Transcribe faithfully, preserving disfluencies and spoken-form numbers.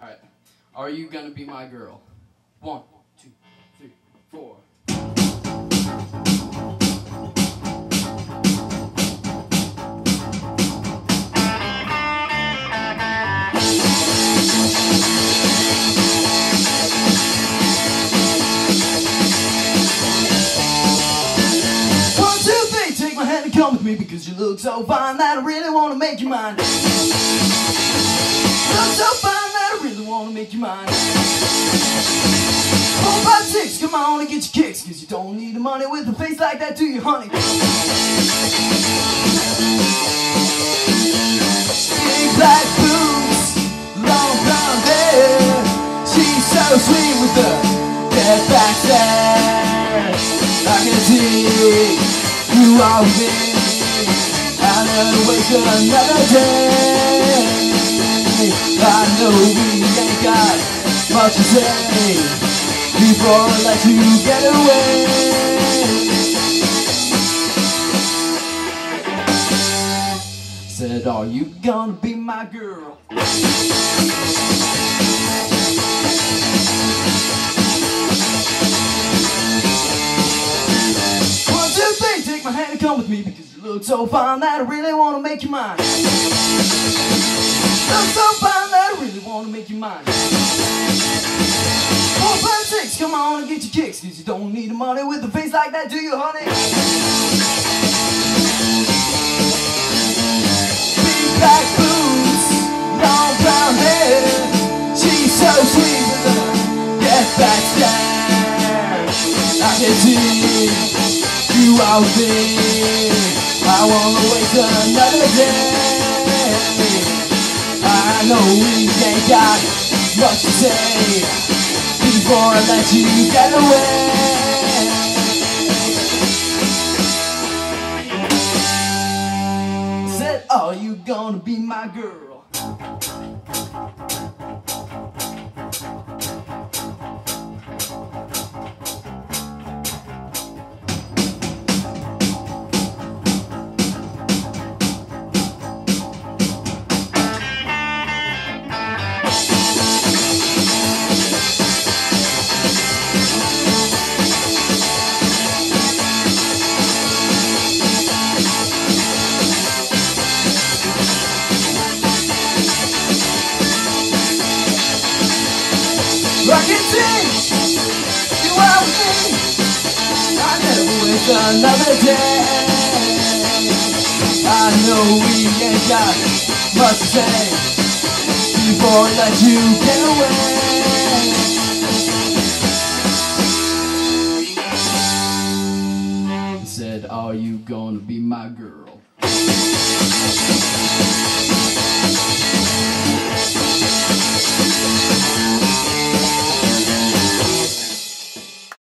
Alright. Are you gonna be my girl? One, two, three, four. One, two, three, take my hand and come with me, because you look so fine that I really wanna make you mine. Look so fine that I really wanna make you mine. Four, five, six, come on and get your kicks, cause you don't need the money with a face like that, do you, honey? Big black boots, long brown hair. She's so sweet with the dead back stare. I can see you are with me. I'll never waste another day. I know we ain't got much to say before I let you get away. Said, are you gonna be my girl? One, two, three, take my hand and come with me, because you look so fine that I really wanna make you mine. Look so fine that I really wanna make you mine. Four, five, six, come on and get your kicks, cause you don't need the money with a face like that, do you, honey? Big black boots, long brown hair. She's so sweet with a get back stare. I can see you out there. I wanna waste another day. I know we ain't got much to say before I let you get away. Said, are you gonna be my girl? I can see you out with me. I never waste another day. I know we ain't got much to say before I let you get away. Said, are you gonna be my girl?